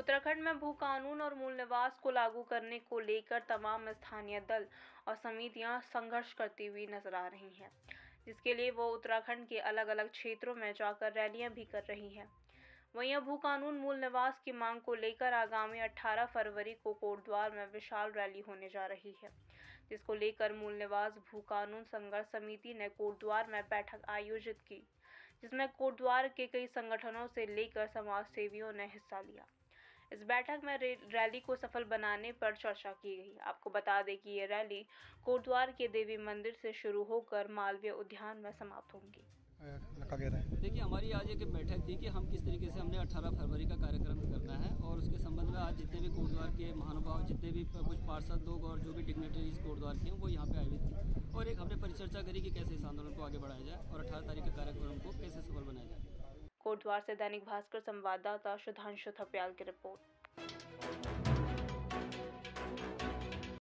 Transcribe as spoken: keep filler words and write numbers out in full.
उत्तराखंड में भू कानून और मूल निवास को लागू करने को लेकर तमाम स्थानीय दल और समितियां संघर्ष करती हुई नजर आ रही हैं, जिसके लिए वो उत्तराखंड के अलग अलग क्षेत्रों में जाकर रैलियां भी कर रही हैं। वहीं भू कानून मूल निवास की मांग को लेकर आगामी अठारह फरवरी को कोटद्वार में विशाल रैली होने जा रही है, जिसको लेकर मूल निवास भू कानून संघर्ष समिति ने कोटद्वार में बैठक आयोजित की, जिसमें कोटद्वार के कई संगठनों से लेकर समाज सेवियों ने हिस्सा लिया। इस बैठक में रैली को सफल बनाने पर चर्चा की गई। आपको बता दें कि ये रैली कोटद्वार के देवी मंदिर से शुरू होकर मालवीय उद्यान में समाप्त होंगी। देखिए, हमारी आज एक बैठक थी कि हम किस तरीके से हमने अठारह फरवरी का कार्यक्रम करना है और उसके संबंध में आज जितने भी कोटद्वार के महानुभाव, जितने भी कुछ पार्षद लोग और जो भी डिग्नेटरीज कोटद्वार के हैं वो यहाँ पे आए हुए थे और एक हमने परिचर्चा करी कि कैसे इस आंदोलन को आगे बढ़ाया जाए और अठारह तारीख के कार्यक्रम को कैसे सफल बनाया जाए। कोटद्वार से दैनिक भास्कर संवाददाता सुधांशु थपयाल की रिपोर्ट।